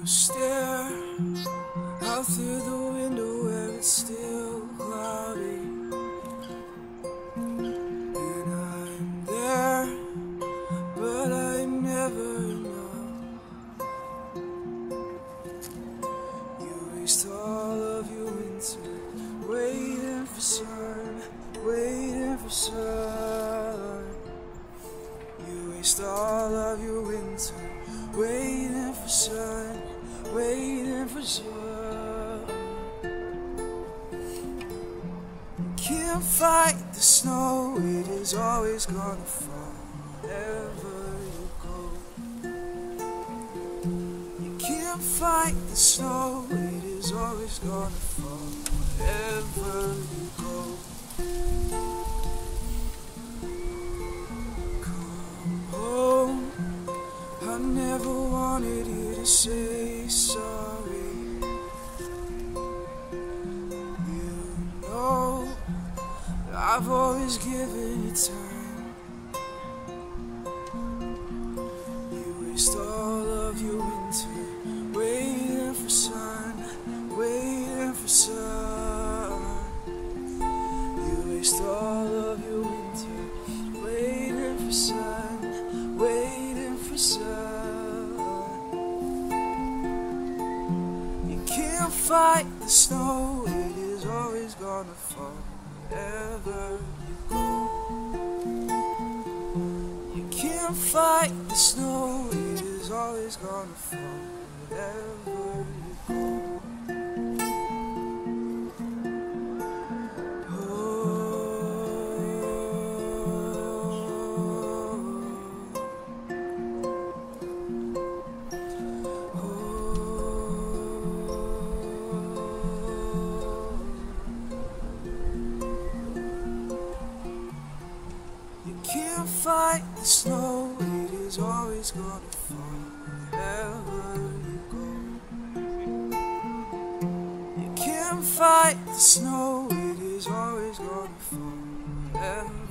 Stare out through the window where it's still cloudy, and I'm there, but I never know. You waste all of your winter waiting for sun, waiting for sun. You waste all of your winter waiting for sun, waiting for sun. Can't fight the snow, it is always gonna fall wherever you go. You can't fight the snow, it is always gonna fall wherever you go. Come home, I never wanted you to say sorry. You know I've always given you time. You waste all of your winter waiting for sun, waiting for sun. You waste all of your winter waiting for sun, waiting for sun. You can't fight the snow, it is always gonna fall wherever you go. You can't fight the snow, it is always gonna fall wherever you go. Can't fight the snow, it is always gonna fall wherever you go. You can't fight the snow, it is always gonna fall wherever